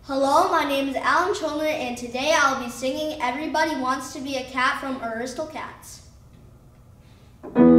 Hello, my name is Csallner, and today I'll be singing Everybody Wants to Be a Cat from Aristocats.